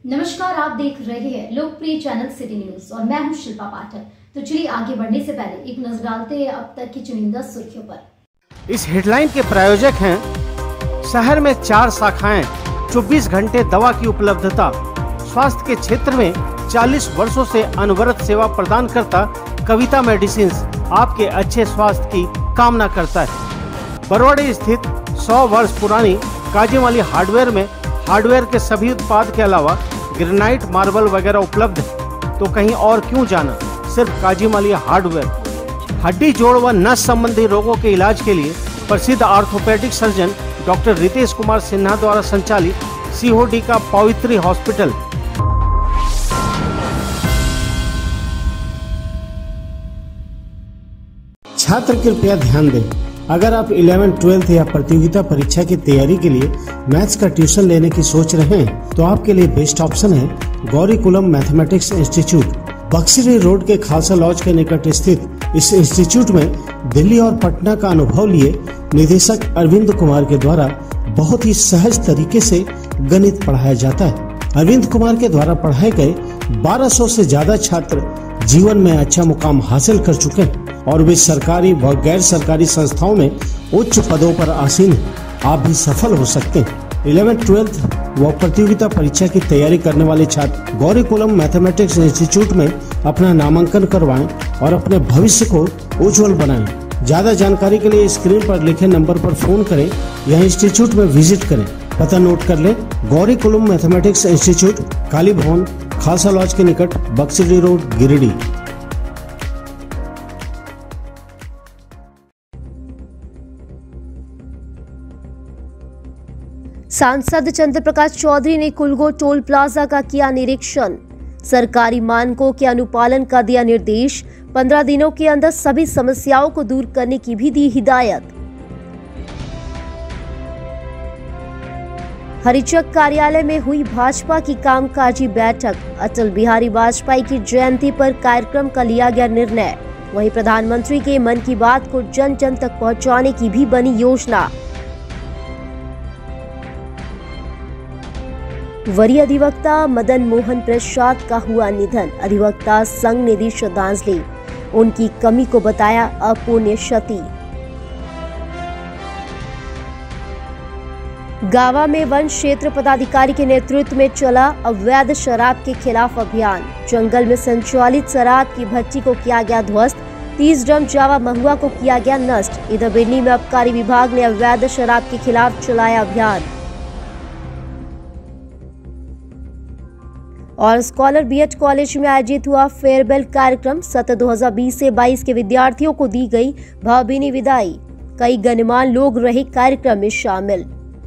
नमस्कार, आप देख रहे हैं लोकप्रिय चैनल सिटी न्यूज और मैं हूं शिल्पा पाठक। तो चलिए आगे बढ़ने से पहले एक नजर डालते हैं अब तक की चुनिंदा सुर्खियों पर। इस हेडलाइन के प्रायोजक हैं शहर में 4 शाखाएं, 24 घंटे दवा की उपलब्धता, स्वास्थ्य के क्षेत्र में 40 वर्षों से अनवरत सेवा प्रदान करता कविता मेडिसिन आपके अच्छे स्वास्थ्य की कामना करता है। बरवाड़ी स्थित 100 वर्ष पुरानी काजीमाली हार्डवेयर में हार्डवेयर के सभी उत्पाद के अलावा ग्रेनाइट, मार्बल वगैरह उपलब्ध है। तो कहीं और क्यों जाना, सिर्फ काजीमाली हार्डवेयर। हड्डी, जोड़ व नस संबंधी रोगों के इलाज के लिए प्रसिद्ध orthopaedic surgeon doctor Ritesh Kumar Sinha द्वारा संचालित सीओडी का पवित्री हॉस्पिटल। छात्र कृपया ध्यान दें, अगर आप 11, 12 या प्रतियोगिता परीक्षा की तैयारी के लिए मैथ्स का ट्यूशन लेने की सोच रहे हैं तो आपके लिए बेस्ट ऑप्शन है Gaurikulam mathematics institute. Buxari road के खालसा लॉज के निकट स्थित इस इंस्टीट्यूट में दिल्ली और पटना का अनुभव लिए निदेशक अरविंद कुमार के द्वारा बहुत ही सहज तरीके से गणित पढ़ाया जाता है। अरविंद कुमार के द्वारा पढ़ाए गए 1200 से ज्यादा छात्र जीवन में अच्छा मुकाम हासिल कर चुके हैं और वे सरकारी व गैर सरकारी संस्थाओं में उच्च पदों पर आसीन हैं। आप भी सफल हो सकते हैं। 11, 12 व प्रतियोगिता परीक्षा की तैयारी करने वाले छात्र गौरीकुलम मैथमेटिक्स इंस्टीट्यूट में अपना नामांकन करवाएं और अपने भविष्य को उज्जवल बनाएं। ज्यादा जानकारी के लिए स्क्रीन पर लिखे नंबर पर फोन करें या इंस्टीट्यूट में विजिट करें। पता नोट कर लें, गौरीकुलम मैथमेटिक्स इंस्टीट्यूट, काली भवन, खालसा लॉज के निकट, बक्सरी रोड, गिरिडीह। सांसद चंद्र प्रकाश चौधरी ने कुलगो टोल प्लाजा का किया निरीक्षण। सरकारी मानकों के अनुपालन का दिया निर्देश। 15 दिनों के अंदर सभी समस्याओं को दूर करने की भी दी हिदायत। हरिचक कार्यालय में हुई भाजपा की कामकाजी बैठक। अटल बिहारी वाजपेयी की जयंती पर कार्यक्रम का लिया गया निर्णय। वहीं प्रधानमंत्री के मन की बात को जन जन तक पहुंचाने की भी बनी योजना। वरीय अधिवक्ता मदन मोहन प्रसाद का हुआ निधन। अधिवक्ता संघ ने दी श्रद्धांजलि। उनकी कमी को बताया अपुण्य क्षति। गावा में वन क्षेत्र पदाधिकारी के नेतृत्व में चला अवैध शराब के खिलाफ अभियान। जंगल में संचालित शराब की भट्टी को किया गया ध्वस्त। 30 ड्रम जावा महुआ को किया गया नष्ट। इधर बिन्नी में आबकारी विभाग ने अवैध शराब के खिलाफ चलाया अभियान। और स्कॉलर बीएड कॉलेज में आयोजित हुआ फेयरवेल कार्यक्रम। सत्र 2020 से 22 के विद्यार्थियों को दी गई भावभीनी विदाई। कई गणमान्य लोग रहे कार्यक्रम में शामिल।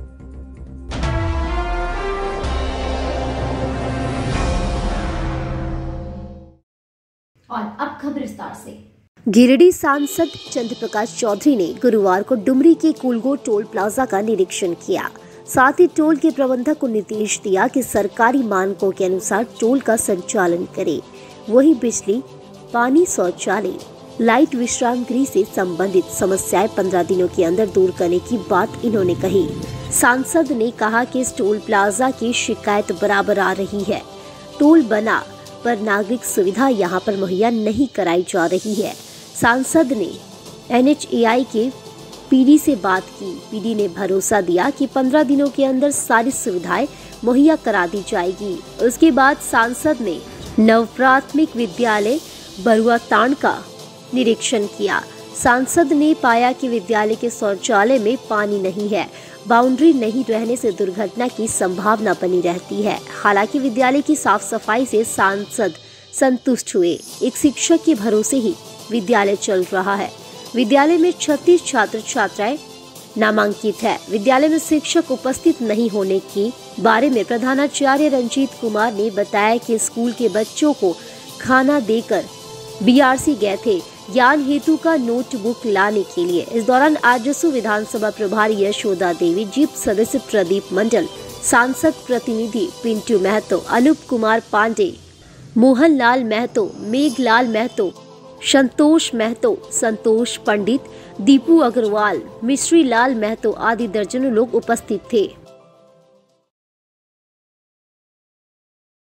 और अब खबर विस्तार से। गिरिडीह सांसद चंद्र प्रकाश चौधरी ने गुरुवार को डुमरी के कुलगो टोल प्लाजा का निरीक्षण किया। साथ ही टोल के प्रबंधक को निर्देश दिया कि सरकारी मानकों के अनुसार टोल का संचालन करे। वही बिजली, पानी, शौचालय, लाइट, विश्राम गृह से संबंधित समस्याएं 15 दिनों के अंदर दूर करने की बात इन्होंने कही। सांसद ने कहा कि इस टोल प्लाजा की शिकायत बराबर आ रही है। टोल बना पर नागरिक सुविधा यहां पर मुहैया नहीं कराई जा रही है। सांसद ने NHAI के पीडी से बात की। पीडी ने भरोसा दिया कि 15 दिनों के अंदर सारी सुविधाएं मुहैया करा दी जाएगी। उसके बाद सांसद ने नव प्राथमिक विद्यालय बरुआतांड का निरीक्षण किया। सांसद ने पाया कि विद्यालय के शौचालय में पानी नहीं है। बाउंड्री नहीं रहने से दुर्घटना की संभावना बनी रहती है। हालांकि विद्यालय की साफ सफाई से सांसद संतुष्ट हुए। एक शिक्षक के भरोसे ही विद्यालय चल रहा है। विद्यालय में 36 छात्र छात्राएं नामांकित है। विद्यालय में शिक्षक उपस्थित नहीं होने के बारे में प्रधानाचार्य रंजीत कुमार ने बताया कि स्कूल के बच्चों को खाना देकर BRC गए थे ज्ञान हेतु का नोटबुक लाने के लिए। इस दौरान आजसू विधानसभा प्रभारी यशोदा देवी, जीप सदस्य प्रदीप मंडल, सांसद प्रतिनिधि पिंटू महतो, अनूप कुमार पांडे, मोहन लाल महतो, मेघलाल महतो, संतोष महतो, संतोष पंडित, दीपू अग्रवाल, मिश्री लाल महतो आदि दर्जनों लोग उपस्थित थे।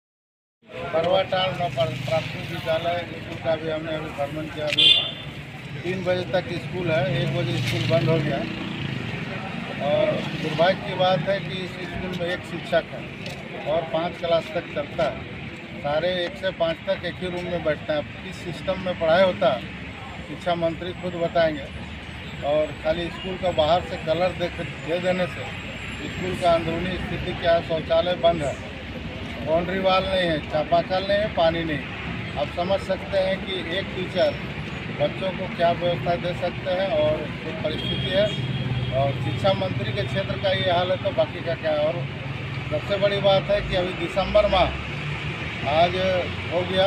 परवाटाल प्राथमिक विद्यालय स्कूल का भी हमने अभी भ्रमण किया। अभी 3 बजे तक स्कूल है, 1 बजे स्कूल बंद हो गया। और दुर्भाग्य की बात है कि इस स्कूल में एक शिक्षक है और 5 क्लास तक चलता है। सारे 1 से 5 तक एक ही रूम में बैठते हैं। किस सिस्टम में पढ़ाई होता है शिक्षा मंत्री खुद बताएंगे। और खाली स्कूल का बाहर से कलर दे देने से स्कूल का अंदरूनी स्थिति क्या है, शौचालय बंद है, बाउंड्री वाल नहीं है, चापाकल नहीं है, पानी नहीं। आप समझ सकते हैं कि एक टीचर बच्चों को क्या व्यवस्था दे सकते हैं और जो परिस्थिति है। और शिक्षा मंत्री के क्षेत्र का ये हाल है तो बाकी का क्या है। और सबसे बड़ी बात है कि अभी दिसंबर माह आज हो गया,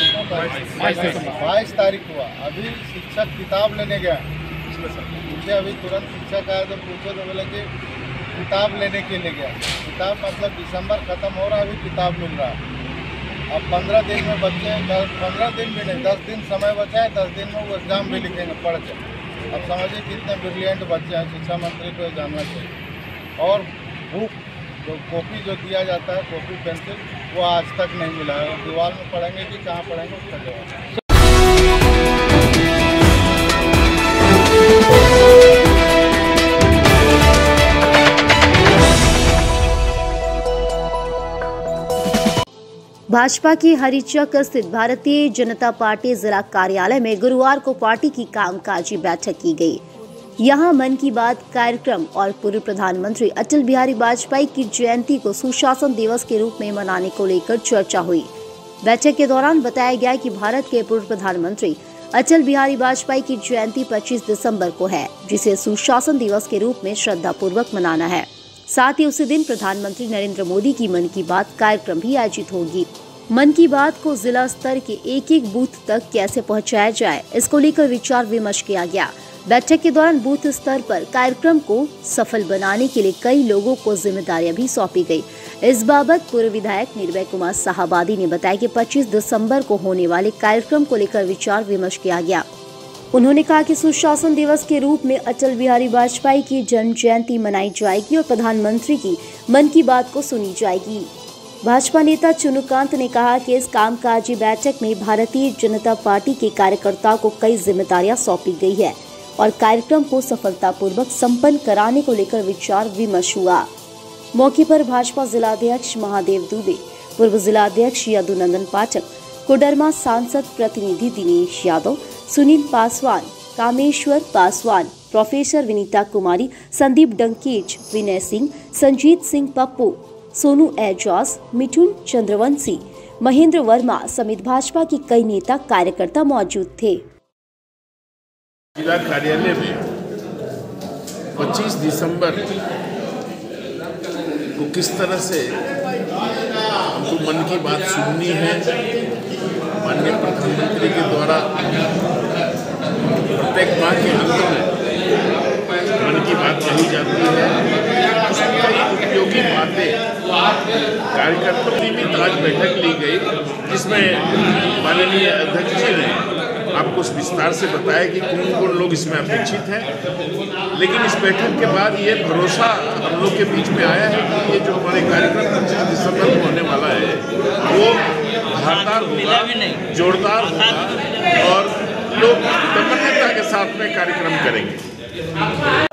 22 तारीख हुआ, अभी शिक्षक किताब लेने गया। मुझे अभी तुरंत शिक्षक आया तो पूछे तो बोले कि किताब लेने के लिए गया। किताब मतलब दिसंबर ख़त्म हो रहा है, अभी किताब मिल रहा है। अब 15 दिन में बच्चे 15 दिन भी नहीं 10 दिन समय बचा है, 10 दिन में वो एग्ज़ाम भी लिखेंगे पढ़ के। अब समझिए कितने ब्रिलियंट बच्चे हैं। शिक्षा मंत्री को जानना चाहिए। और बुक जो कॉपी जो दिया जाता है, कॉपी पेंसिल, वो आज तक नहीं मिला है। दीवार में पढ़ेंगे कि कहाँ पढ़ेंगे उसका जवाब। भाजपा के हरिचक स्थित भारतीय जनता पार्टी जिला कार्यालय में गुरुवार को पार्टी की कामकाजी बैठक की गई। यहां मन की बात कार्यक्रम और पूर्व प्रधानमंत्री अटल बिहारी वाजपेयी की जयंती को सुशासन दिवस के रूप में मनाने को लेकर चर्चा हुई। बैठक के दौरान बताया गया कि भारत के पूर्व प्रधानमंत्री अटल बिहारी वाजपेयी की जयंती 25 दिसंबर को है, जिसे सुशासन दिवस के रूप में श्रद्धापूर्वक मनाना है। साथ ही उसी दिन प्रधानमंत्री नरेंद्र मोदी की मन की बात कार्यक्रम भी आयोजित होगी। मन की बात को जिला स्तर के एक बूथ तक कैसे पहुंचाया जाए, इसको लेकर विचार विमर्श किया गया। बैठक के दौरान बूथ स्तर पर कार्यक्रम को सफल बनाने के लिए कई लोगों को जिम्मेदारियां भी सौंपी गई। इस बाबत पूर्व विधायक निर्भय कुमार साहबादी ने बताया कि 25 दिसंबर को होने वाले कार्यक्रम को लेकर विचार विमर्श किया गया। उन्होंने कहा कि सुशासन दिवस के रूप में अटल बिहारी वाजपेयी की जन्म जयंती मनाई जाएगी और प्रधानमंत्री की मन की बात को सुनी जाएगी। भाजपा नेता चुनुकांत ने कहा कि इस कामकाजी बैठक में भारतीय जनता पार्टी के कार्यकर्ताओं को कई जिम्मेदारियां सौंपी गई है और कार्यक्रम को सफलतापूर्वक संपन्न कराने को लेकर विचार विमर्श हुआ। मौके पर भाजपा जिलाध्यक्ष महादेव दुबे, पूर्व जिलाध्यक्ष यदुनंदन पाठक, कोडरमा सांसद प्रतिनिधि दिनेश यादव, सुनील पासवान, कामेश्वर पासवान, प्रोफेसर विनीता कुमारी, संदीप डंकेज, विनय सिंह, संजीत सिंह पप्पू, सोनू एजाज, मिठुन चंद्रवंशी, महेंद्र वर्मा समेत भाजपा के कई नेता कार्यकर्ता मौजूद थे। जिला कार्यालय में 25 दिसंबर को किस तरह से हमको मन की बात सुननी है, माननीय प्रधानमंत्री के द्वारा प्रत्येक माह के अंत में मन की बात कही जाती है। कई उपयोगी बातें कार्यकर्ताओं निमित्त आज बैठक ली गई, जिसमें माननीय अध्यक्ष जी ने आपको विस्तार से बताया कि कौन कौन लोग इसमें अपेक्षित हैं। लेकिन इस बैठक के बाद ये भरोसा हम लोग के बीच में आया है कि ये जो हमारे कार्यक्रम 25 दिसंबर को होने वाला है वो धारदार होगा, जोरदार होगा और लोग तन्मयता के साथ में कार्यक्रम करेंगे।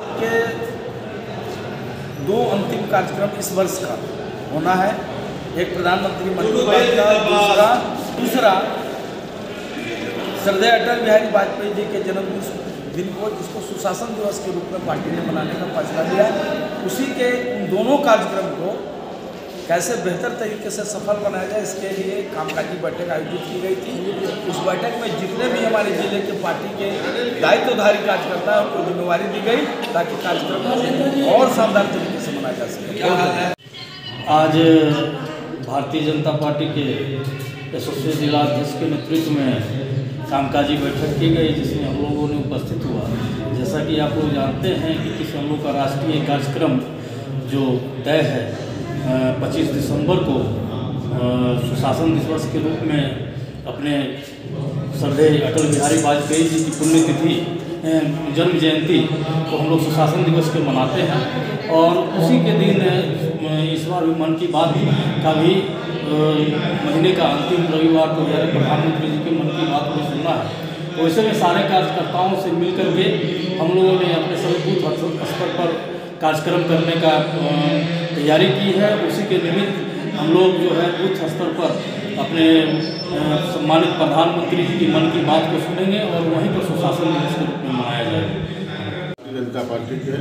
2 अंतिम कार्यक्रम इस वर्ष का होना है, एक प्रधानमंत्री मन की बात का, दूसरा श्रद्धेय अटल बिहारी वाजपेयी जी के जन्मदिन को, जिसको सुशासन दिवस के रूप में पार्टी ने मनाने का फैसला लिया। उसी के उन दोनों कार्यक्रम को कैसे बेहतर तरीके से सफल बनाया जाए, इसके लिए कामकाजी बैठक आयोजित की गई थी। उस बैठक में जितने भी हमारे जिले के पार्टी के दायित्वधारी कार्यकर्ता हैं उनको जिम्मेवारी दी गई ताकि कार्यक्रम और शानदार तरीके से मनाया जा सके। आज भारतीय जनता पार्टी के यशस्वी जिलाध्यक्ष के नेतृत्व में कामकाजी बैठक की गई, जिसमें हम लोगों ने उपस्थित हुआ। जैसा कि आप लोग जानते हैं कि किस हम लोग का राष्ट्रीय कार्यक्रम जो तय है 25 दिसंबर को सुशासन दिवस के रूप में अपने श्रद्धेय अटल बिहारी वाजपेयी जी की पुण्यतिथि जन्म जयंती को हम लोग सुशासन दिवस के मनाते हैं। और उसी के दिन इस बार भी मन की बात का भी महीने का अंतिम रविवार को यानी प्रधानमंत्री जी के मन की बात को सुनना है। तो वैसे में सारे कार्यकर्ताओं से मिल करके हम लोगों ने अपने सभी बूथ स्तर पर कार्यक्रम करने का तैयारी की है। उसी के निमित्त हम लोग जो है बूथ स्तर पर अपने सम्मानित प्रधानमंत्री जी की मन की बात को सुनेंगे और वहीं पर सुशासन दिवस के रूप में मनाया जाएगा। भारतीय जनता पार्टी के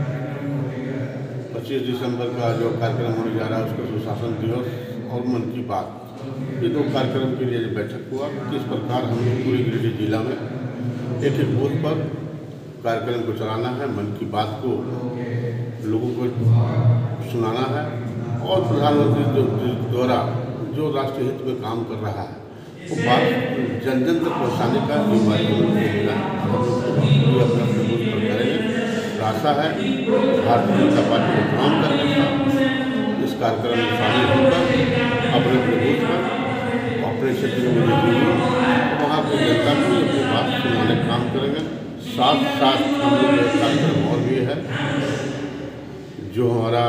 25 दिसंबर का जो कार्यक्रम होने जा रहा है उसका सुशासन दिवस और मन की बात, ये दो कार्यक्रम के लिए बैठक हुआ। किस प्रकार हम लोग पूरे गिरिडीह जिला में एक एक बूथ पर कार्यक्रम को चलाना है, मन की बात को लोगों को सुनाना है और प्रधानमंत्री द्वारा जो राष्ट्रीय हित में काम कर रहा है वो बात जन जन तक पहुँचाने का जिम्मेदारी हम लोग को मिला है। हम लोग अपने अपने बूथ पर करेंगे। आशा है भारतीय जनता पार्टी के तमाम कार्यकर्ता इस कार्यक्रम में शामिल होकर अपने अपने बूथ पर अपने क्षेत्र में वहाँ की जनता को अपनी बात सुनाने का काम करेंगे। साथ साथ हम लोग एक कार्यक्रम और भी है जो हमारा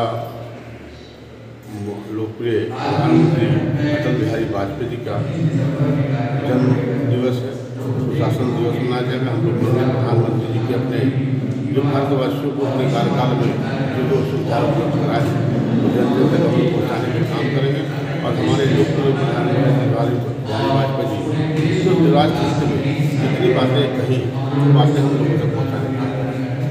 लोकप्रिय प्रधानमंत्री अटल बिहारी वाजपेयी जी का जन्म दिवस है, सुशासन दिवस मनाया जाएगा। हम लोग प्रधानमंत्री जी के अपने जो भारतवासियों को अपने कार्यकाल में जो सुविधा उपलब्ध कराए वो जन जन तक हम लोग पहुँचाने का काम करेंगे। और हमारे लोकप्रिय प्रधानमंत्री वाजपेयी जी जो राष्ट्रीय हित में जितनी बातें कही वो बातें हम लोगों तक पहुँचाने का काम करेंगे।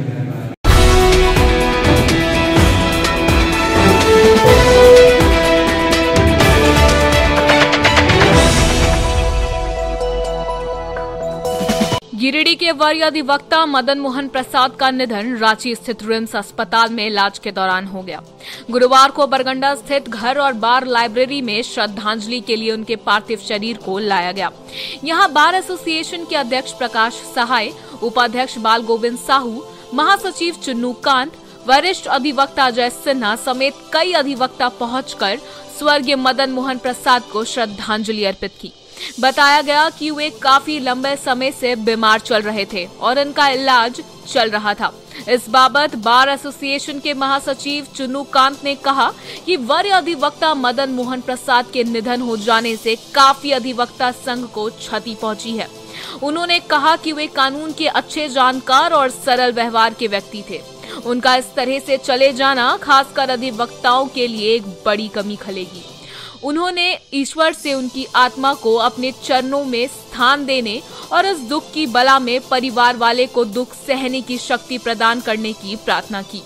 गिरिडीह के वरीय अधिवक्ता मदन मोहन प्रसाद का निधन रांची स्थित रिम्स अस्पताल में इलाज के दौरान हो गया। गुरुवार को बरगंडा स्थित घर और बार लाइब्रेरी में श्रद्धांजलि के लिए उनके पार्थिव शरीर को लाया गया। यहां बार एसोसिएशन के अध्यक्ष प्रकाश सहाय, उपाध्यक्ष बाल गोविंद साहू, महासचिव चुन्नू कांत, वरिष्ठ अधिवक्ता अजय सिन्हा समेत कई अधिवक्ता पहुंचकर स्वर्गीय मदन मोहन प्रसाद को श्रद्धांजलि अर्पित की। बताया गया कि वे काफी लंबे समय से बीमार चल रहे थे और इनका इलाज चल रहा था। इस बाबत बार एसोसिएशन के महासचिव चुन्नू कांत ने कहा कि वरीय अधिवक्ता मदन मोहन प्रसाद के निधन हो जाने से काफी अधिवक्ता संघ को क्षति पहुंची है। उन्होंने कहा कि वे कानून के अच्छे जानकार और सरल व्यवहार के व्यक्ति थे। उनका इस तरह से चले जाना खासकर अधिवक्ताओं के लिए एक बड़ी कमी खलेगी। उन्होंने ईश्वर से उनकी आत्मा को अपने चरणों में स्थान देने और इस दुख की बला में परिवार वाले को दुख सहने की शक्ति प्रदान करने की प्रार्थना की।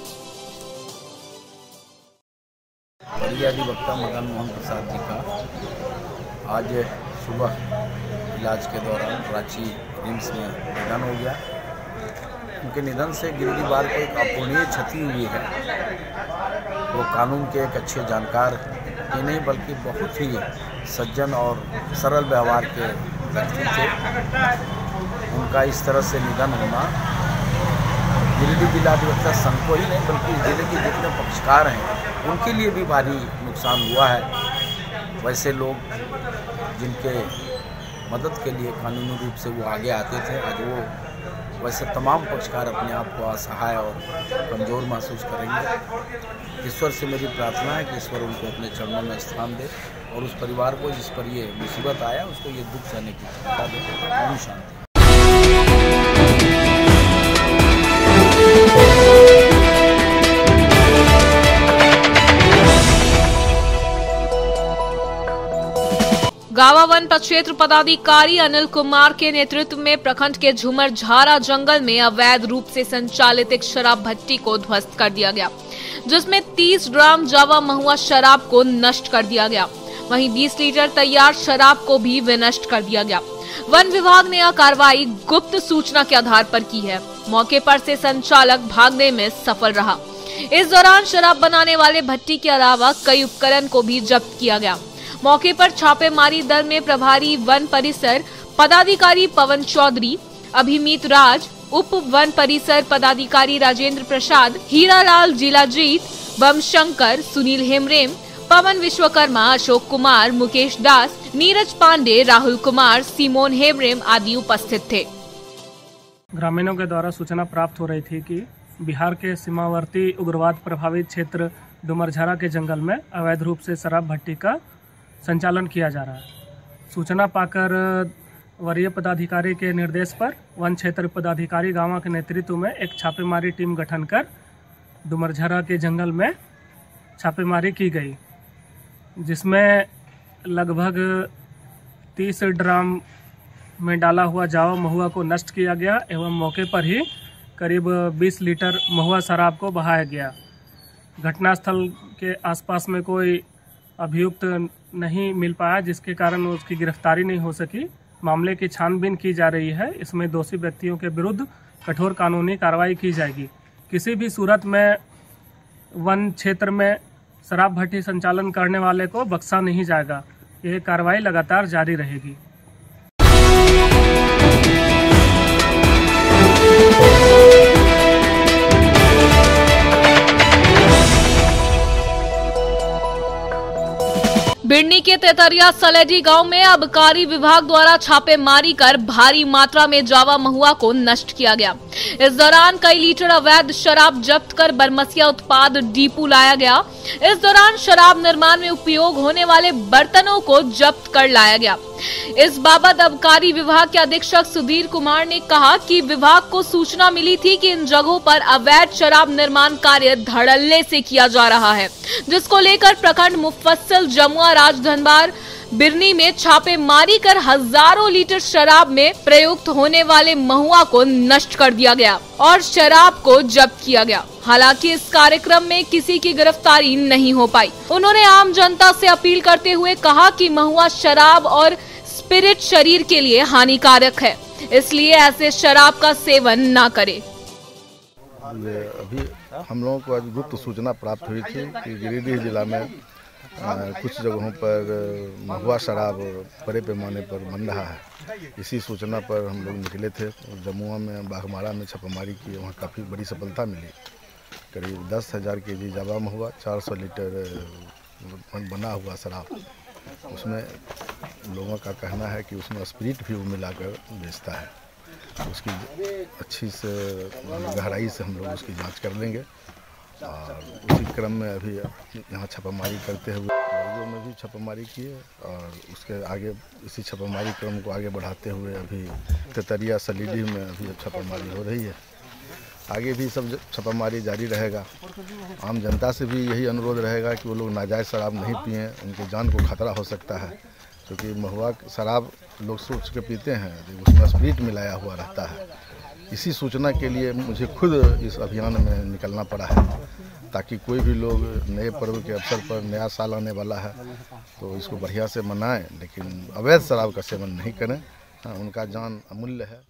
वरीय अधिवक्ता मदन मोहन प्रसाद जी का आज सुबह इलाज के दौरान रांची रिम्स में निधन हो गया। उनके निधन से गिरिडीह बार को एक अपूरणीय क्षति हुई है। वो कानून के एक अच्छे जानकार ही नहीं बल्कि बहुत ही सज्जन और सरल व्यवहार के व्यक्ति थे। उनका इस तरह से निधन होना गिरिडीह जिला अधिवक्ता संघ को ही नहीं बल्कि जिले के जितने पक्षकार हैं उनके लिए भी भारी नुकसान हुआ है। वैसे लोग जिनके मदद के लिए कानूनी रूप से वो आगे आते थे, आज वो वैसे तमाम पक्षकार अपने आप को असहाय और कमज़ोर महसूस करेंगे। ईश्वर से मेरी प्रार्थना है कि ईश्वर उनको अपने चरणों में स्थान दे और उस परिवार को जिस पर ये मुसीबत आया उसको ये दुख सहने की क्षमता दे। ओम शांति। गावा वन प्रक्षेत्र पदाधिकारी अनिल कुमार के नेतृत्व में प्रखंड के झूमर झारा जंगल में अवैध रूप से संचालित एक शराब भट्टी को ध्वस्त कर दिया गया, जिसमें 30 ड्राम जावा महुआ शराब को नष्ट कर दिया गया। वहीं 20 लीटर तैयार शराब को भी विनष्ट कर दिया गया। वन विभाग ने यह कार्रवाई गुप्त सूचना के आधार पर की है। मौके पर से संचालक भागने में सफल रहा। इस दौरान शराब बनाने वाले भट्टी के अलावा कई उपकरण को भी जब्त किया गया। मौके पर छापेमारी दल में प्रभारी वन परिसर पदाधिकारी पवन चौधरी, अभिमीत राज, उप वन परिसर पदाधिकारी राजेंद्र प्रसाद, हीरालाल जिलाजीत, बम शंकर, सुनील हेमरेम, पवन विश्वकर्मा, अशोक कुमार, मुकेश दास, नीरज पांडे, राहुल कुमार, सिमोन हेमरेम आदि उपस्थित थे। ग्रामीणों के द्वारा सूचना प्राप्त हो रही थी कि बिहार के सीमावर्ती उग्रवाद प्रभावित क्षेत्र डुमरझारा के जंगल में अवैध रूप से शराब भट्टी का संचालन किया जा रहा है। सूचना पाकर वरीय पदाधिकारी के निर्देश पर वन क्षेत्र पदाधिकारी गांव के नेतृत्व में एक छापेमारी टीम गठन कर डुमरझरा के जंगल में छापेमारी की गई, जिसमें लगभग 30 ड्राम में डाला हुआ जावा महुआ को नष्ट किया गया एवं मौके पर ही करीब 20 लीटर महुआ शराब को बहाया गया। घटनास्थल के आसपास में कोई अभियुक्त नहीं मिल पाया, जिसके कारण उसकी गिरफ्तारी नहीं हो सकी। मामले की छानबीन की जा रही है। इसमें दोषी व्यक्तियों के विरुद्ध कठोर कानूनी कार्रवाई की जाएगी। किसी भी सूरत में वन क्षेत्र में शराब भट्टी संचालन करने वाले को बख्शा नहीं जाएगा। यह कार्रवाई लगातार जारी रहेगी। बिड़नी के तेतरिया सलेडी गांव में आबकारी विभाग द्वारा छापेमारी कर भारी मात्रा में जावा महुआ को नष्ट किया गया। इस दौरान कई लीटर अवैध शराब जब्त कर बरमसिया उत्पाद डिपो लाया गया। इस दौरान शराब निर्माण में उपयोग होने वाले बर्तनों को जब्त कर लाया गया। इस बाबत आबकारी विभाग के अधीक्षक सुधीर कुमार ने कहा कि विभाग को सूचना मिली थी कि इन जगहों पर अवैध शराब निर्माण कार्य धड़ल्ले से किया जा रहा है, जिसको लेकर प्रखंड मुफस्सिल जमुआ राजधनबार बिरनी में छापेमारी कर हजारों लीटर शराब में प्रयुक्त होने वाले महुआ को नष्ट कर दिया गया और शराब को जब्त किया गया। हालांकि इस कार्यक्रम में किसी की गिरफ्तारी नहीं हो पाई। उन्होंने आम जनता से अपील करते हुए कहा कि महुआ शराब और स्पिरिट शरीर के लिए हानिकारक है, इसलिए ऐसे शराब का सेवन न करें। अभी हम लोगों को आज गुप्त सूचना प्राप्त हुई थी कि गिरिडीह जिला में कुछ जगहों पर महुआ शराब बड़े पैमाने पर बन रहा है। इसी सूचना पर हम लोग निकले थे। जमुआ में बाघमारा में छापेमारी की, वहाँ काफ़ी बड़ी सफलता मिली। करीब 10,000 केजी जावा महुआ, 400 लीटर बना हुआ शराब। उसमें लोगों का कहना है कि उसमें स्पिरिट भी वो मिलाकर बेचता है। उसकी अच्छी से गहराई से हम लोग उसकी जांच कर लेंगे और उसी क्रम में अभी यहाँ छापामारी करते हुए लोगों में भी छापामारी किए और उसके आगे इसी छापामारी क्रम को आगे बढ़ाते हुए अभी तेतरिया सलीडी में अभी छापामारी हो रही है। आगे भी सब छापामारी जारी रहेगा। आम जनता से भी यही अनुरोध रहेगा कि वो लोग नाजायज़ शराब नहीं पिएँ, उनकी जान को खतरा हो सकता है, क्योंकि महुआ शराब लोग सोच के पीते हैं, उसमें स्पिरिट मिलाया हुआ रहता है। इसी सूचना के लिए मुझे खुद इस अभियान में निकलना पड़ा है, ताकि कोई भी लोग नए पर्व के अवसर पर, नया साल आने वाला है तो इसको बढ़िया से मनाएं, लेकिन अवैध शराब का सेवन नहीं करें। उनका जान अमूल्य है।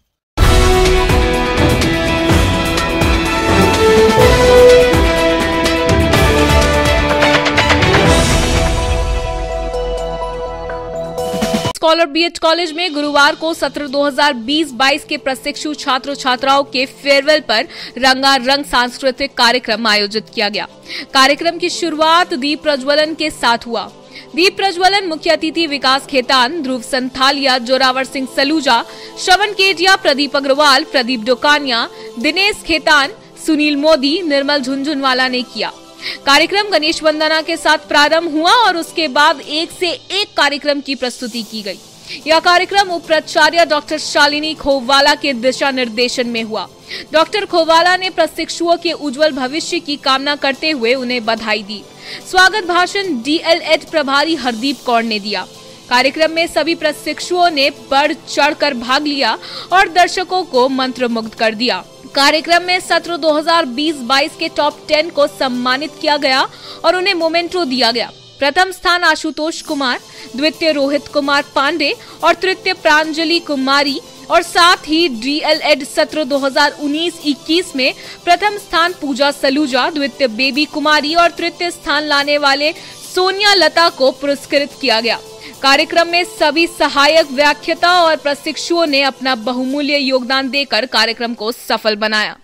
स्कॉलर बीएड कॉलेज में गुरुवार को सत्र 2020-22 के प्रशिक्षु छात्र छात्राओं के फेयरवेल पर रंगारंग सांस्कृतिक कार्यक्रम आयोजित किया गया। कार्यक्रम की शुरुआत दीप प्रज्वलन के साथ हुआ। दीप प्रज्वलन मुख्य अतिथि विकास खेतान, ध्रुव संथालिया, जोरावर सिंह सलूजा, श्रवण केडिया, प्रदीप अग्रवाल, प्रदीप डोकानिया, दिनेश खेतान, सुनील मोदी, निर्मल झुंझुनवाला ने किया। कार्यक्रम गणेश वंदना के साथ प्रारंभ हुआ और उसके बाद एक से एक कार्यक्रम की प्रस्तुति की गई। यह कार्यक्रम उप प्राचार्य डॉक्टर शालिनी खोवाला के दिशा निर्देशन में हुआ। डॉक्टर खोवाला ने प्रशिक्षुओं के उज्जवल भविष्य की कामना करते हुए उन्हें बधाई दी। स्वागत भाषण डीएलएड प्रभारी हरदीप कौर ने दिया। कार्यक्रम में सभी प्रशिक्षुओं ने बढ़ चढ़कर भाग लिया और दर्शकों को मंत्रमुग्ध कर दिया। कार्यक्रम में सत्र 2020-22 के टॉप 10 को सम्मानित किया गया और उन्हें मोमेंटो दिया गया। प्रथम स्थान आशुतोष कुमार, द्वितीय रोहित कुमार पांडे और तृतीय प्रांजलि कुमारी और साथ ही डीएलएड सत्र 2019-21 में प्रथम स्थान पूजा सलूजा, द्वितीय बेबी कुमारी और तृतीय स्थान लाने वाले सोनिया लता को पुरस्कृत किया गया। कार्यक्रम में सभी सहायक व्याख्याता और प्रशिक्षुओं ने अपना बहुमूल्य योगदान देकर कार्यक्रम को सफल बनाया।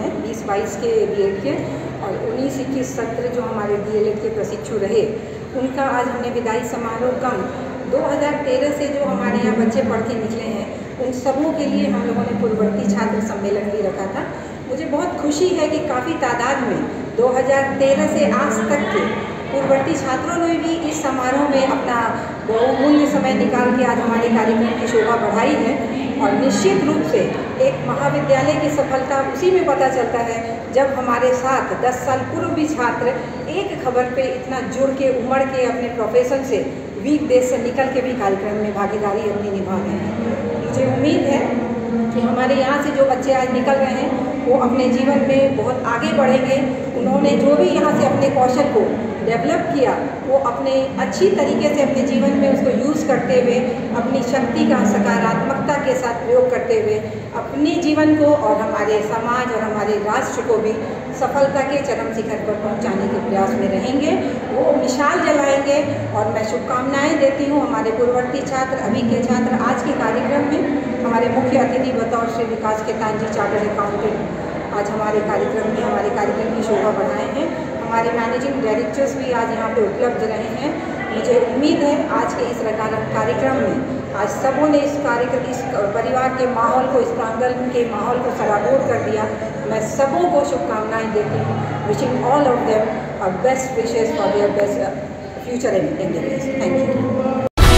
हैं 20-22 के बीएड के और 19-21 सत्र जो हमारे डीएलएड के प्रशिक्षु रहे उनका आज हमने विदाई समारोह कम 2013 से जो हमारे यहाँ बच्चे पढ़ के निकले हैं उन सबों के लिए हम लोगों ने पूर्ववर्ती छात्र सम्मेलन भी रखा था। मुझे बहुत खुशी है कि काफ़ी तादाद में 2013 से आज तक के पूर्ववर्ती छात्रों ने भी इस समारोह में अपना बहुमूल्य समय निकाल के आज हमारे कार्यक्रम की शोभा बढ़ाई है। और निश्चित रूप से एक महाविद्यालय की सफलता उसी में पता चलता है जब हमारे साथ 10 साल पूर्व भी छात्र एक खबर पे इतना जुड़ के उमड़ के अपने प्रोफेशन से वीक देश से निकल के भी कार्यक्रम में भागीदारी अपनी निभा रहे हैं। मुझे उम्मीद है कि हमारे यहाँ से जो बच्चे आज निकल रहे हैं वो अपने जीवन में बहुत आगे बढ़ेंगे। उन्होंने जो भी यहाँ से अपने कौशल को डेवलप किया वो अपने अच्छी तरीके से अपने जीवन में उसको यूज़ करते हुए अपनी शक्ति का सकारात्मकता के साथ प्रयोग करते हुए अपने जीवन को और हमारे समाज और हमारे राष्ट्र को भी सफलता के चरम शिखर पर पहुंचाने के प्रयास में रहेंगे। वो मिसाल जलाएंगे और मैं शुभकामनाएं देती हूं हमारे पूर्ववर्ती छात्र, अभी के छात्र। आज के कार्यक्रम में हमारे मुख्य अतिथि बतौर श्री विकास केतान जी चार्टर्ड अकाउंटेंट आज हमारे कार्यक्रम की शोभा बढ़ाए हैं। हमारे मैनेजिंग डायरेक्टर्स भी आज यहाँ पे उपलब्ध रहे हैं। मुझे उम्मीद है आज के इस कार्यक्रम में आज सबों ने इस परिवार के माहौल को, इस प्रांगण के माहौल को सराबोर कर दिया। मैं सबों को शुभकामनाएं देती हूँ। Wishing all of them best wishes for their best future endeavours. Thank you.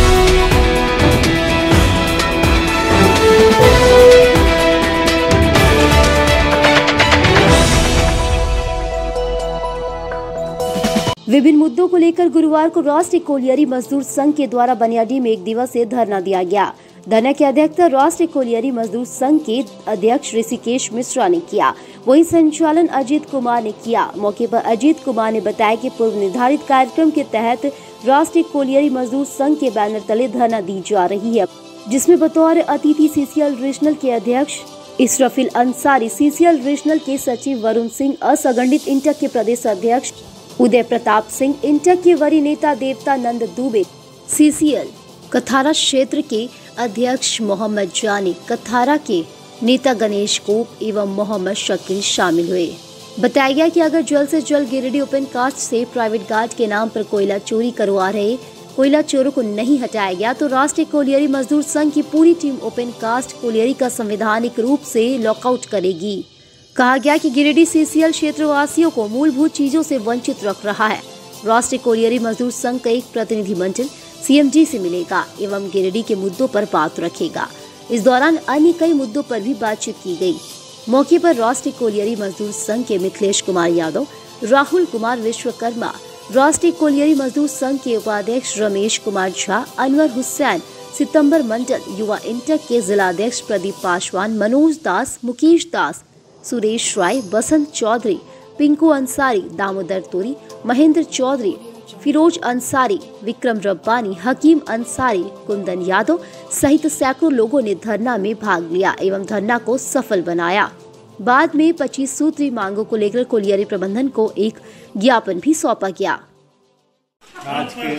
विभिन्न मुद्दों को लेकर गुरुवार को राष्ट्रीय कोलियरी मजदूर संघ के द्वारा बनियाडी में एक दिवसीय धरना दिया गया। धरना की अध्यक्षता राष्ट्रीय कोलियरी मजदूर संघ के अध्यक्ष ऋषिकेश मिश्रा ने किया, वहीं संचालन अजीत कुमार ने किया। मौके पर अजीत कुमार ने बताया कि पूर्व निर्धारित कार्यक्रम के तहत राष्ट्रीय कोलियरी मजदूर संघ के बैनर तले धरना दी जा रही है, जिसमें बतौर अतिथि सीसीएल रीजनल के अध्यक्ष इसरफिल अंसारी, सीसीएल रीजनल के सचिव वरुण सिंह, असंगठित इंटक के प्रदेश अध्यक्ष उदय प्रताप सिंह, इंटक के वरीय नेता देवता नंद दुबे, सीसीएल कथारा क्षेत्र के अध्यक्ष मोहम्मद जानी, कथारा के नेता गणेश गोप एवं मोहम्मद शकील शामिल हुए। बताया गया कि अगर जल्द से जल्द गिरिडीह ओपन कास्ट से प्राइवेट गार्ड के नाम पर कोयला चोरी करवा रहे कोयला चोरों को नहीं हटाया गया तो राष्ट्रीय कोलियरी मजदूर संघ की पूरी टीम ओपन कास्ट कोलियरी का संवैधानिक रूप से लॉकआउट करेगी। कहा गया कि गिरिडीह सीसीएल क्षेत्रवासियों को मूलभूत चीजों से वंचित रख रहा है। राष्ट्रीय कोलियरी मजदूर संघ का एक प्रतिनिधिमंडल सीएमजी से मिलेगा एवं गिरिडीह के मुद्दों पर बात रखेगा। इस दौरान अन्य कई मुद्दों पर भी बातचीत की गई। मौके पर राष्ट्रीय कोलियरी मजदूर संघ के मिथिलेश कुमार यादव, राहुल कुमार विश्वकर्मा, राष्ट्रीय कोलियरी मजदूर संघ के उपाध्यक्ष रमेश कुमार झा, अनवर हुसैन, सितंबर मंडल, युवा इंटक के जिलाध्यक्ष प्रदीप पासवान, मनोज दास, मुकेश दास, सुरेश राय, बसंत चौधरी, पिंकू अंसारी, दामोदर तोरी, महेंद्र चौधरी, फिरोज अंसारी, विक्रम रब्बानी, हकीम अंसारी, कुंदन यादव सहित सैकड़ों लोगों ने धरना में भाग लिया एवं धरना को सफल बनाया। बाद में 25 सूत्री मांगों को लेकर कोलियरी प्रबंधन को एक ज्ञापन भी सौंपा गया। आज के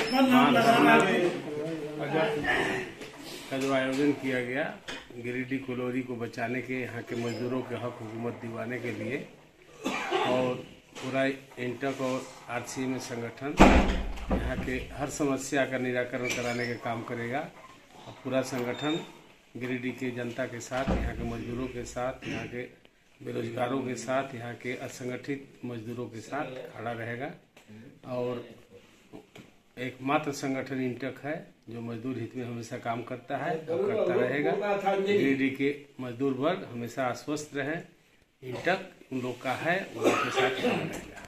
का जो आयोजन किया गया गिरिडीह कोलियरी को बचाने के, यहाँ के मजदूरों के हक हुकूमत दिवाने के लिए, और पूरा इंटक और आरसीएम संगठन यहाँ के हर समस्या का निराकरण कराने का काम करेगा। और पूरा संगठन गिरिडीह की जनता के साथ, यहाँ के मजदूरों के साथ, यहाँ के बेरोजगारों के साथ, यहाँ के असंगठित मजदूरों के साथ खड़ा रहेगा। और एकमात्र संगठन इंटक है जो मजदूर हित में हमेशा काम करता है और करता रहेगा। गिरिडीह के मजदूर वर्ग हमेशा आश्वस्त रहे, इंटक उन लोग का है, उनके साथ काम रहेगा।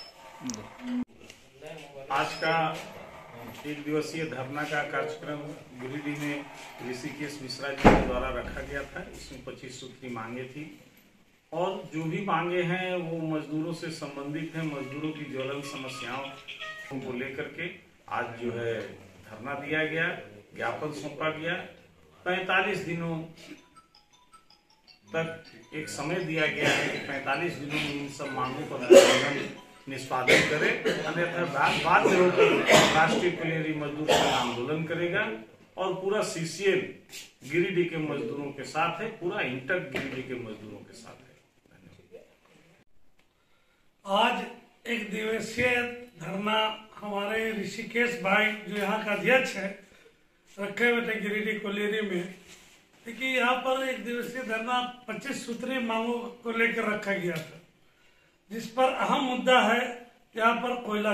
आज का एक दिवसीय धरना का कार्यक्रम गिरिडीह में ऋषिकेश मिश्रा जी के द्वारा रखा गया था। इसमें 25 सूत्री मांगे थी और जो भी मांगे हैं वो मजदूरों से संबंधित हैं। मजदूरों की ज्वलन समस्याओं को लेकर के आज जो है धरना दिया गया, ज्ञापन सौंपा गया। 45 दिनों तक एक समय दिया गया है कि 45 दिनों में इन सब मांगों पर निष्पादन करे, अन्यथा बाध्य होकर राष्ट्रीय कोलियरी मजदूर संघ आंदोलन करेगा। और पूरा सीसीएल गिरिडीह के मजदूरों के साथ है, पूरा इंटक गिरिडीह के मजदूरों के साथ है। आज एक दिवसीय धरना हमारे ऋषिकेश भाई जो यहाँ का अध्यक्ष है रखे हुए थे गिरिडीह कोलियरी में। देखिए यहाँ पर एक दिवसीय धरना 25 सूत्री मांगों को लेकर रखा गया था, जिस पर अहम मुद्दा है यहाँ पर कोयला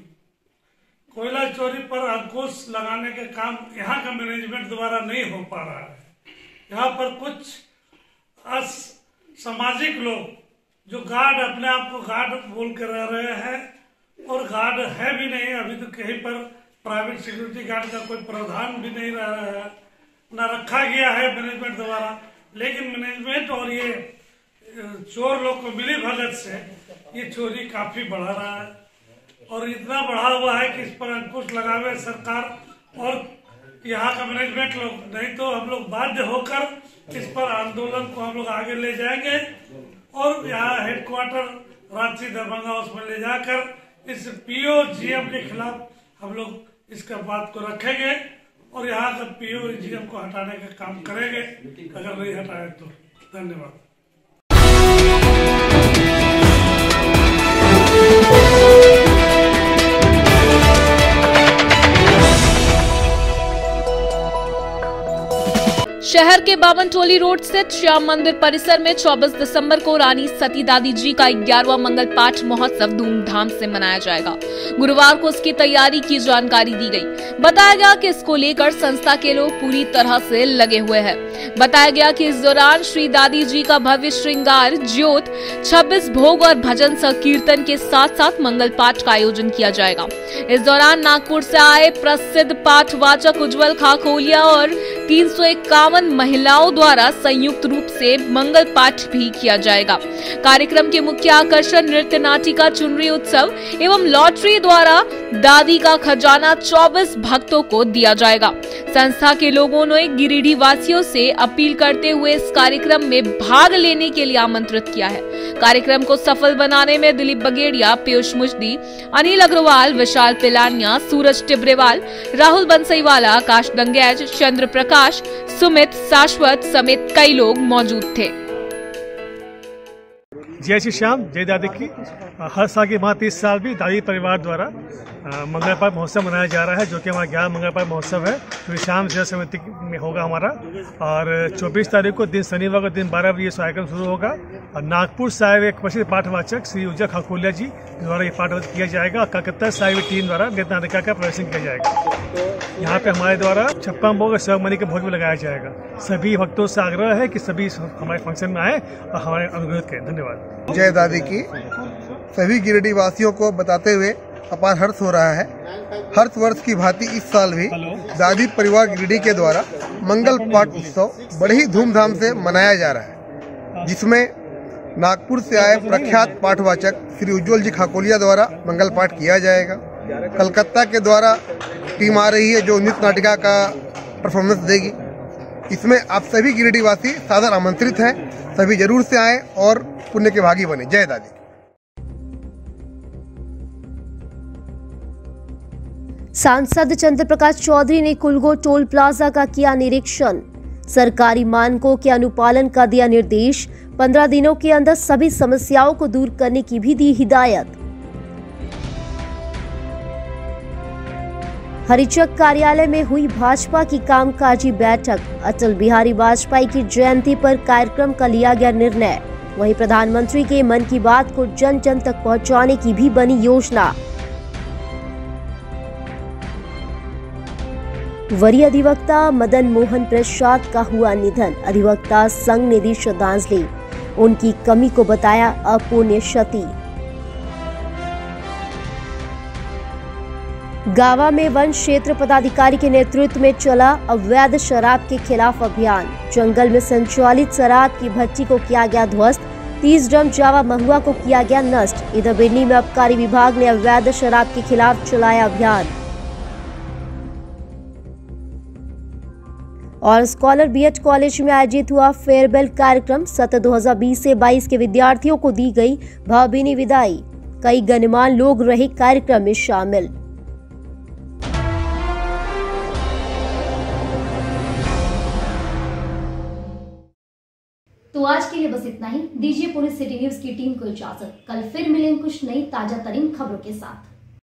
चोरी पर अंकुश लगाने का काम यहाँ का मैनेजमेंट द्वारा नहीं हो पा रहा है। यहाँ पर कुछ असामाजिक लोग जो गार्ड अपने आप को गार्ड बोल कर रह रहे हैं और गार्ड है भी नहीं, अभी तो कहीं पर प्राइवेट सिक्योरिटी गार्ड का कोई प्रावधान भी नहीं रह रहा है, न रखा गया है मैनेजमेंट द्वारा। लेकिन मैनेजमेंट और ये चोर लोग को मिली भगत से ये चोरी काफी बढ़ा रहा है और इतना बढ़ा हुआ है कि इस पर अंकुश लगावे सरकार और यहाँ का मैनेजमेंट लोग, नहीं तो हम लोग बाध्य होकर इस पर आंदोलन को हम लोग आगे ले जाएंगे और यहाँ हेडक्वार्टर रांची दरभंगा उसमें ले जाकर इस पीओ जीएम के खिलाफ हम लोग इसका बात को रखेंगे और यहाँ का पीओ जीएम को हटाने का काम करेंगे, अगर नहीं हटाए तो। धन्यवाद। शहर के बावनटोली रोड स्थित श्याम मंदिर परिसर में 24 दिसंबर को रानी सती दादी जी का 11वां मंगल पाठ महोत्सव धूमधाम से मनाया जाएगा। गुरुवार को इसकी तैयारी की जानकारी दी गई। बताया गया कि इसको लेकर संस्था के लोग पूरी तरह से लगे हुए हैं। बताया गया कि इस दौरान श्री दादी जी का भव्य श्रृंगार, ज्योत, 26 भोग और भजन संकीर्तन के साथ साथ मंगल पाठ का आयोजन किया जाएगा। इस दौरान नागपुर से आए प्रसिद्ध पाठवाचक उज्जवल खाकोलिया और 351 महिलाओं द्वारा संयुक्त रूप से मंगल पाठ भी किया जाएगा। कार्यक्रम के मुख्य आकर्षण नृत्य नाटिका चुनरी उत्सव एवं लॉटरी द्वारा दादी का खजाना 24 भक्तों को दिया जाएगा। संस्था के लोगों ने गिरिडीह वासियों से अपील करते हुए इस कार्यक्रम में भाग लेने के लिए आमंत्रित किया है। कार्यक्रम को सफल बनाने में दिलीप बगेड़िया, पीयूष मुजदी, अनिल अग्रवाल, विशाल पिलानिया, सूरज टिब्रेवाल, राहुल बंसईवाला, आकाश दंगेज, चंद्र प्रकाश, सुमित, शाश्वत समेत कई लोग मौजूद थे। जय श्री श्याम, जय दादी की। हर साल की भांति इस साल भी दादी परिवार द्वारा मंगल पाठ महोत्सव मनाया जा रहा है, जो कि हमारा 11 मंगल पाठ महोत्सव है श्री श्याम सेवा समिति में होगा हमारा। और 24 तारीख को दिन शनिवार को दिन 12 बजे कार्यक्रम शुरू होगा और नागपुर से आए एक प्रसिद्ध पाठवाचक श्री उज्जवल खाकोलिया जी द्वारा ये पाठ किया जाएगा और कलकत्ता से आए टीम द्वारा नृत्य नाटिका का प्रदर्शन किया जाएगा। यहाँ पे हमारे द्वारा 56 भोग और सेवमनी का भोग भी लगाया जाएगा। सभी भक्तों से आग्रह है कि सभी हमारे फंक्शन में आए और हमारे अनुग्रह करें। धन्यवाद। जय दादी की। सभी गिरिडीह वासियों को बताते हुए अपार हर्ष हो रहा है। हर वर्ष की भांति इस साल भी दादी परिवार गिरिडीह के द्वारा मंगल पाठ उत्सव बड़े ही धूमधाम से मनाया जा रहा है, जिसमें नागपुर से आए प्रख्यात पाठवाचक श्री उज्जवल जी खाकोलिया द्वारा मंगल पाठ किया जाएगा। कलकत्ता के द्वारा टीम आ रही है जो नृत्य नाटिका का परफॉर्मेंस देगी। इसमें आप सभी गिरिडीह वासी सादर आमंत्रित हैं। सभी जरूर से आए और पुण्य के भागी बने। जय दादी। सांसद चंद्र प्रकाश चौधरी ने कुलगो टोल प्लाजा का किया निरीक्षण। सरकारी मानकों के अनुपालन का दिया निर्देश। 15 दिनों के अंदर सभी समस्याओं को दूर करने की भी दी हिदायत। हरिचक कार्यालय में हुई भाजपा की कामकाजी बैठक। अटल बिहारी वाजपेयी की जयंती पर कार्यक्रम का लिया गया निर्णय। वहीं प्रधानमंत्री के मन की बात को जन जन तक पहुंचाने की भी बनी योजना। वरीय अधिवक्ता मदन मोहन प्रसाद का हुआ निधन। अधिवक्ता संघ ने दी श्रद्धांजलि। उनकी कमी को बताया अपुण्यक्षति। गावा में वन क्षेत्र पदाधिकारी के नेतृत्व में चला अवैध शराब के खिलाफ अभियान। जंगल में संचालित शराब की भट्टी को किया गया ध्वस्त। 30 ड्रम जावा महुआ को किया गया नष्ट। इधर बिरनी में आबकारी विभाग ने अवैध शराब के खिलाफ चलाया अभियान। और स्कॉलर बीएड कॉलेज में आयोजित हुआ फेयरवेल कार्यक्रम। सत्र 2020 से 22 के विद्यार्थियों को दी गई भावभीनी विदाई। कई गणमान्य लोग रहे कार्यक्रम में शामिल। तो आज के लिए बस इतना ही। दीजिए पुणे सिटी न्यूज की टीम को इजाजत। कल फिर मिलेंगे कुछ नई ताजा तरीन खबरों के साथ।